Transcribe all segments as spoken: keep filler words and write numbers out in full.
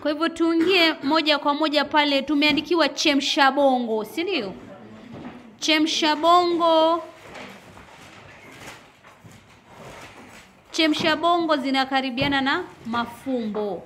Kwa hivyo tuingie moja kwa moja pale, tumeandikiwa chemsha bongo, si ndio? Chemsha bongo. Chemsha bongo zinakaribiana na mafumbo.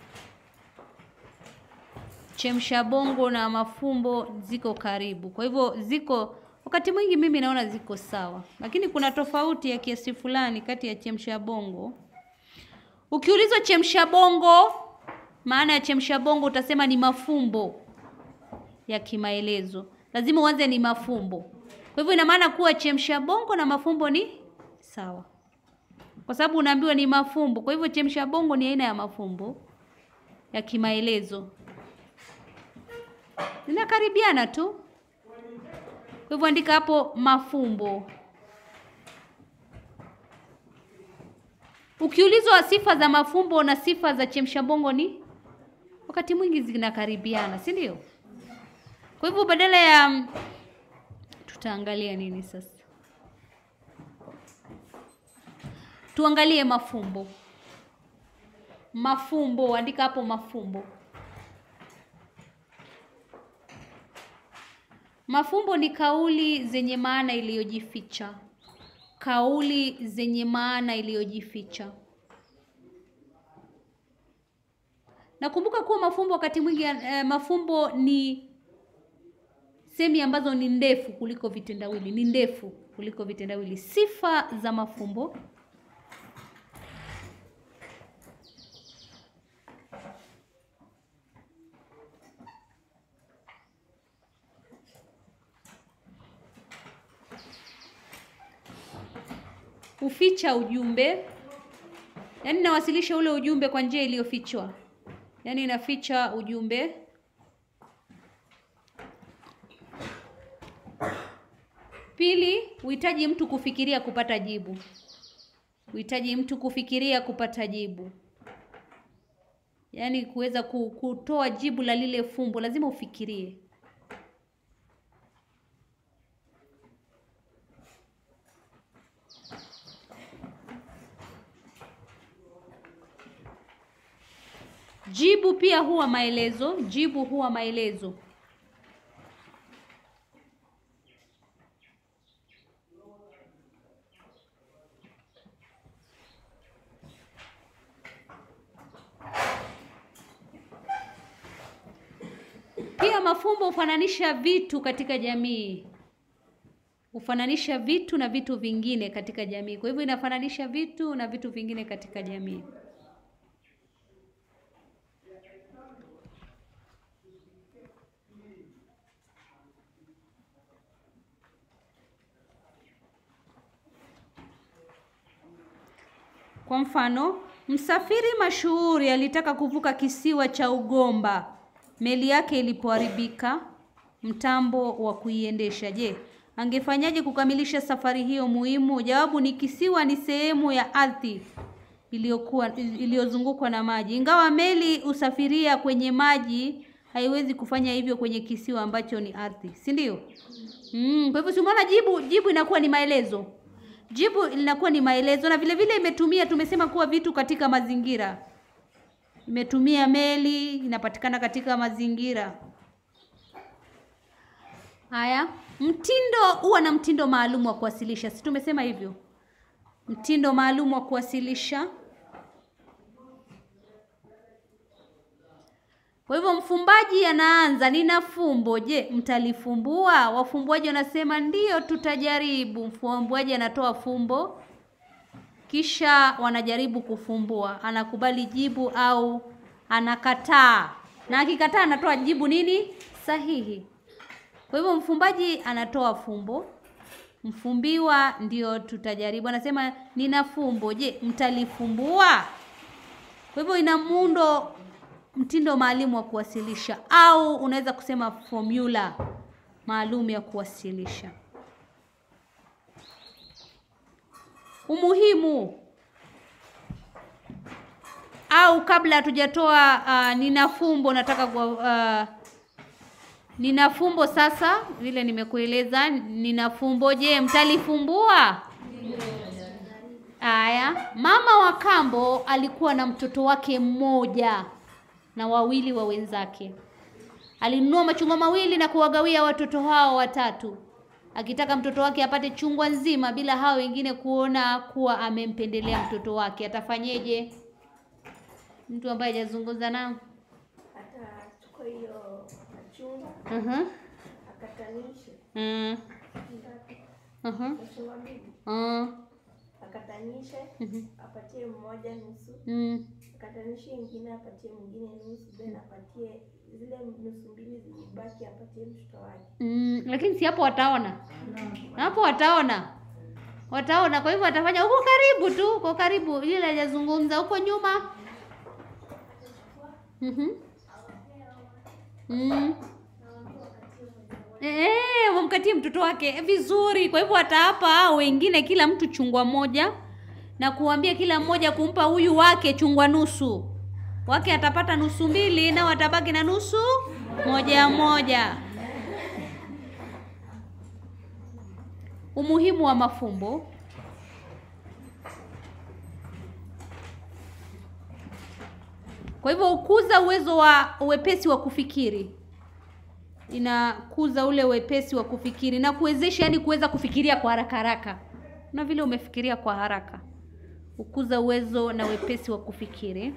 Chemsha bongo na mafumbo ziko karibu. Kwa hivyo ziko, wakati mwingi mimi naona ziko sawa. Lakini kuna tofauti ya kiasi fulani kati ya chemsha bongo. Ukiulizwa chemsha bongo, maana ya chemsha bongo utasema ni mafumbo ya kimaelezo. Lazima uanze ni mafumbo. Kwa hivyo ina maana kuwa chemsha bongo na mafumbo ni sawa. Kwa sababu unaambiwa ni mafumbo. Kwa hivyo chemsha bongo ni aina ya mafumbo ya kimaelezo. Zinakaribiana tu. Kwa hivyo andika hapo mafumbo. Ukiulizwa sifa za mafumbo na sifa za chemsha bongo ni wakati mwingi zinakaribiana, si ndio? Kwa hivyo badala ya, tutaangalia nini sasa? Tuangalie mafumbo. Mafumbo, andika hapo mafumbo. Mafumbo ni kauli zenye maana iliyojificha. Kauli zenye maana iliyojificha. Nakumbuka kuwa mafumbo wakati mwingi eh, mafumbo ni semi ambazo ni ndefu kuliko vitendawili, ni ndefu kuliko vitendawili. Sifa za mafumbo. Uficha ujumbe. Yaani nawasilisha ule ujumbe kwa njia iliyofichwa. Yaani inaficha ujumbe. Pili, uhitaji mtu kufikiria kupata jibu. Uhitaji mtu kufikiria kupata jibu. Yaani kuweza kutoa jibu la lile fumbo, lazima ufikirie. Jibu pia huwa maelezo. Jibu huwa maelezo. Pia mafumbo hufananisha vitu katika jamii. Hufananisha vitu na vitu vingine katika jamii. Kwa hivyo inafananisha vitu na vitu vingine katika jamii. Kwa mfano, msafiri mashuhuri alitaka kuvuka kisiwa cha Ugomba. Meli yake ilipoharibika mtambo wa kuiendesha. Je, angefanyaje kukamilisha safari hiyo muhimu? Jawabu ni kisiwa ni sehemu ya ardhi iliyokuwa iliyozungukwa na maji. Ingawa meli usafiria kwenye maji, haiwezi kufanya hivyo kwenye kisiwa ambacho ni ardhi, si ndio? Mm, kwa hivyo tumeona jibu jibu inakuwa ni maelezo. Jibu linakuwa ni maelezo na vile vile imetumia, tumesema kuwa vitu katika mazingira. Imetumia meli, inapatikana katika mazingira. Haya, mtindo huwa na mtindo maalum wa kuwasilisha. Si tumesema hivyo? Mtindo maalum wa kuwasilisha. Kwa hivyo mfumbaji anaanza, nina fumbo. Je, mtalifumbua? Wafumbuaji wanasema ndio, tutajaribu. Mfumbuaji anatoa fumbo. Kisha wanajaribu kufumbua. Anakubali jibu au anakataa. Na akikataa anatoa jibu nini? Sahihi. Kwa hivyo mfumbaji anatoa fumbo. Mfumbiwa ndio tutajaribu. Anasema nina fumbo. Je, mtalifumbua? Kwa hivyo ina muundo, mtindo maalum wa kuwasilisha, au unaweza kusema formula maalum ya kuwasilisha. Umuhimu. Au kabla hatujatoa uh, nina fumbo, nataka uh, nina fumbo sasa, vile nimekueleza, nina fumbo. Je, mtalifumbua? Aya, mama wa kambo alikuwa na mtoto wake mmoja. na wawili wa wenzake. Alinunua machungwa mawili na kuwagawia watoto hao watatu, akitaka mtoto wake apate chungwa nzima bila hao wengine kuona kuwa amempendelea mtoto wake. Atafanyeje? Mtu ambaye hajazungumza nao atachukua hiyo machungwa, uh-huh. akatanishe Mm. Uh-huh. Uh. Akatanishe, uh-huh. apatie mmoja nusu. Mm. Akatanishe ingine, apatie mwingine nusu, then apatie zile nusu mbili zilibaki apatie mtoto wake. Mm, lakini si hapo wataona. No. Hapo wataona. Wataona, kwa hivyo atafanya huko karibu tu, huko karibu, ile hajazungumza huko nyuma. Mhm. Mm. Eh, wamkatie mtoto wake vizuri. Kwa hivyo atawapa wengine kila mtu chungwa moja na kuambia kila mmoja kumpa huyu wake chungwa nusu. Wake atapata nusu mbili na watabaki na nusu moja moja. Umuhimu wa mafumbo. Kwa hivyo ukuza uwezo wa uwepesi wa kufikiri. Inakuza ule uwepesi wa kufikiri na kuwezesha, yani kuweza kufikiria kwa haraka haraka. Na vile umefikiria kwa haraka. Ukuza uwezo na uwepesi wa kufikiri.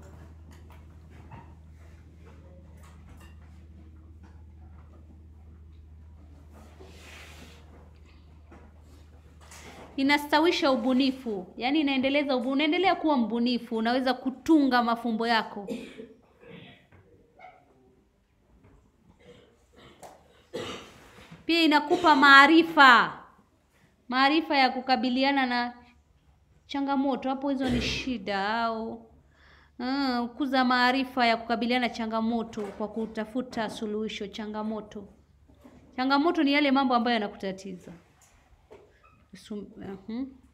Inastawisha ubunifu, yani inaendeleza ubunifu, unaendelea kuwa mbunifu, unaweza kutunga mafumbo yako. Pia inakupa maarifa. Maarifa ya kukabiliana na changamoto. Hapo hizo ni shida au uh, kukuza maarifa ya kukabiliana na changamoto kwa kutafuta suluhisho changamoto. Changamoto ni yale mambo ambayo yanakutatiza. Uh-huh.